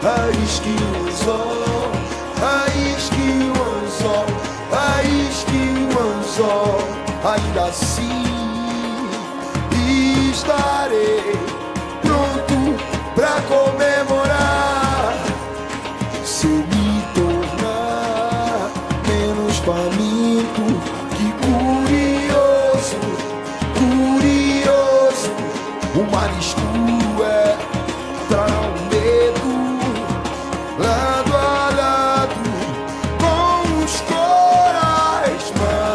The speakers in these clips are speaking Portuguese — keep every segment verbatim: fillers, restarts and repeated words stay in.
Raiz que um anzol, raiz que um anzol, raiz que um anzol. Ainda assim estarei pronto pra comemorar. Se eu me tornar menos faminto que curioso, curioso, o mar escuro é pra um medo, lado a lado, com os corais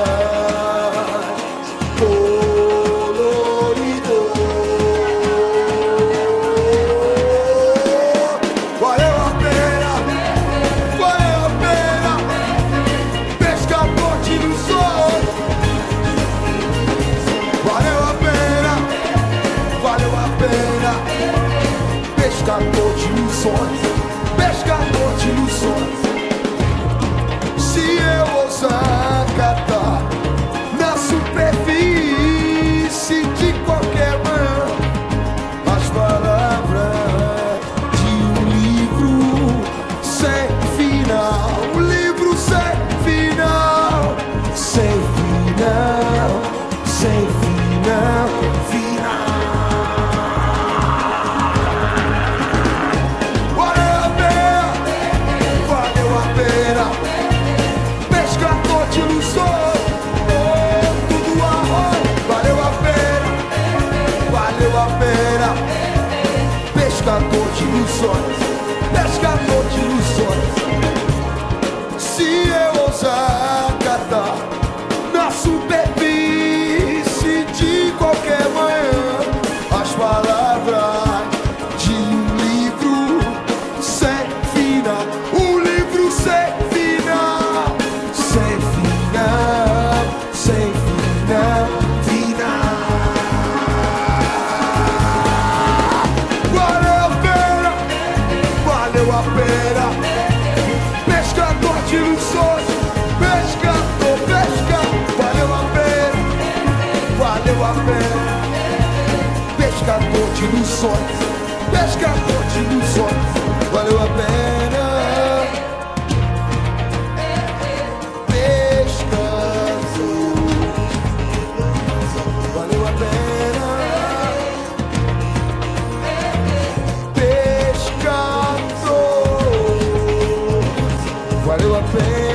mais coloridos. Valeu a pena, valeu a pena, pescador de ilusões. Valeu a pena, valeu a pena, pescador de ilusões, pescador de ilusões. Se eu ousar catar na superfície de qualquer mão as palavras de um livro sem final, um livro sem final, sem final, sem final, final. Valeu a pena, valeu a pena, pescador de ilusões. Oh, tudo arroz. Valeu a pena, valeu a pena, pescador de ilusões, pescador de ilusões. Se eu ousar catar na superfície de qualquer manhã as palavras de um livro sem final, um livro sem final, sem final, sem final, final. Valeu a pena, valeu a pena, pescador de ilusões, pescador, pesca. Valeu a pena, valeu a pena, pescador de ilusões, pescador de ilusões. Valeu a pena, pescador. Valeu a pena, pescador. Valeu a pena.